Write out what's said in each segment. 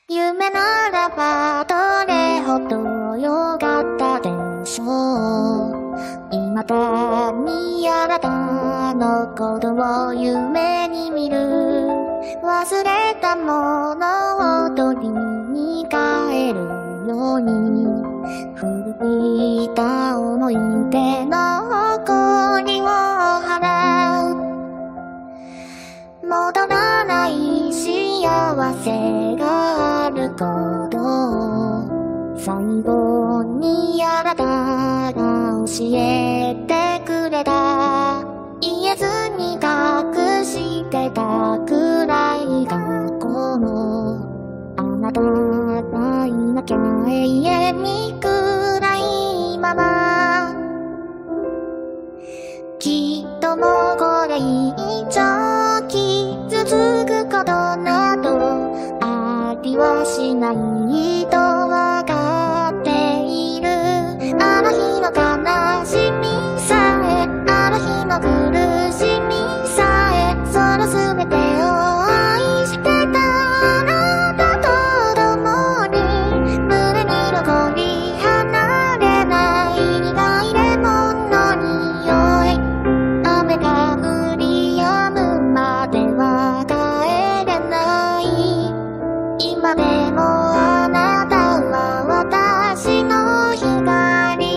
夢ならばどれほどよかったでしょう。今だにあなたのことを夢に見る。忘れたものを取りに帰るように、古びた思い出の誇りを払う。戻らない幸せがあることを最後にあなたが教えてくれた。言えずに隠してたくらい過去のあなたがいなきゃ永遠に暗いまま。きっともうこれ以上傷つくことなどありはしないとわかっている。あの日の悲しみさえ、あの日の苦しみさえ、その全てを愛してたあなたと共に、胸に残り離れない苦いレモンの匂い。雨が降り止むまでは帰れない。今でもあなたは私の光。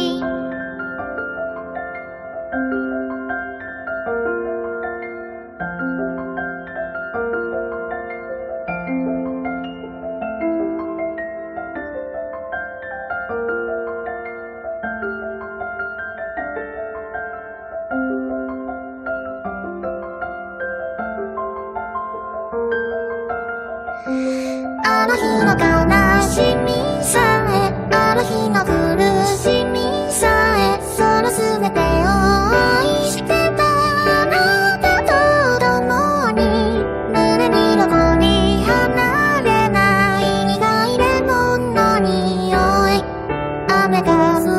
あの日の悲しみさえ、あの日の苦しみさえ、その全てを愛してたあなたと共に、胸に残り離れない苦いレモンの匂い。雨が降